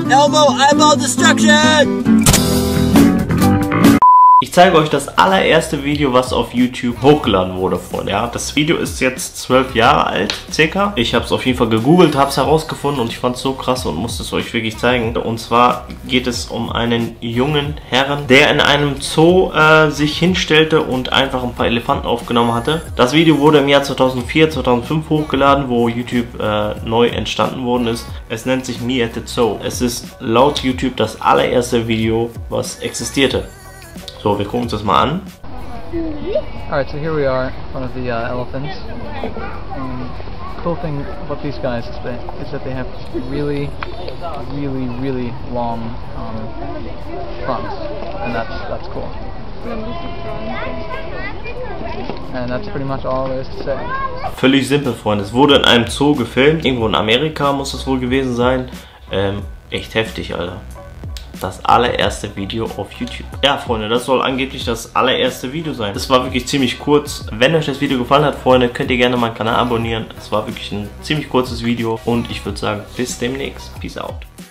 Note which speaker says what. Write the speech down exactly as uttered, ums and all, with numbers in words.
Speaker 1: Elbow, Eyeball Destruction!
Speaker 2: Ich zeige euch das allererste Video, was auf YouTube hochgeladen wurde, Freunde. Ja, das Video ist jetzt zwölf Jahre alt, circa. Ich habe es auf jeden Fall gegoogelt, habe es herausgefunden und ich fand es so krass und musste es euch wirklich zeigen. Und zwar geht es um einen jungen Herrn, der in einem Zoo äh, sich hinstellte und einfach ein paar Elefanten aufgenommen hatte. Das Video wurde im Jahr zweitausendvier, zweitausendfünf hochgeladen, wo YouTube äh, neu entstanden worden ist. Es nennt sich Me at the Zoo. Es ist laut YouTube das allererste Video, was existierte. So, wir gucken uns das mal an.
Speaker 3: Alright, so here we are in front of the uh, elephants. And the cool thing about these guys is that, is that they have really, really, really long um, fronts, and that's that's cool. And that's pretty much all there is to say.
Speaker 2: Völlig simpel, Freunde. Es wurde in einem Zoo gefilmt. Irgendwo in Amerika muss es wohl gewesen sein. Ähm, echt heftig, Alter. Das allererste Video auf YouTube. Ja, Freunde, das soll angeblich das allererste Video sein. Das war wirklich ziemlich kurz. Wenn euch das Video gefallen hat, Freunde, könnt ihr gerne meinen Kanal abonnieren. Es war wirklich ein ziemlich kurzes Video und ich würde sagen, bis demnächst. Peace out.